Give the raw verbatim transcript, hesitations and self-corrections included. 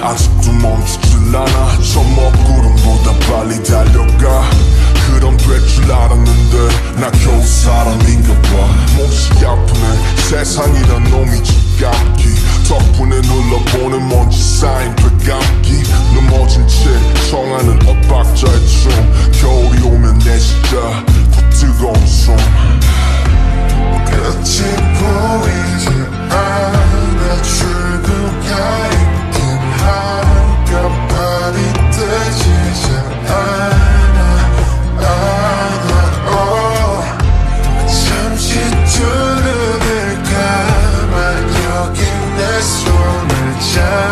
아직도 멈추질 않아. 저 먹구름보다 빨리 달려가. 그럼 될 줄 알았는데 나 겨우 사람인가 봐. 몹시 아프네 세상이란 놈이 지갑기. 덕분에 눌러보는 먼지 쌓인 되감기. 넘어진 채 청하는 엇박자의 춤. 겨울이 오면 내 시야 더 뜨거운 숨. 끝이 보이지 않아. 출구가 있긴 하루가 발이 뜨지 않아. 않아. oh. 잠시 두 눈을 감아 여기 내 손을 잡아.